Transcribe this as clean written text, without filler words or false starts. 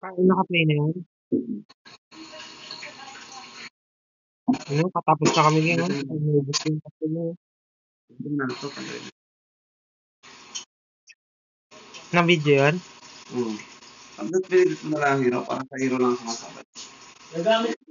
Naka-play na yun. Ano, katapos na kami ngayon. Inubos yung tatlo mo. Na video yan? Ang pinili ko na lang hero, parang sa hero lang sumasabay.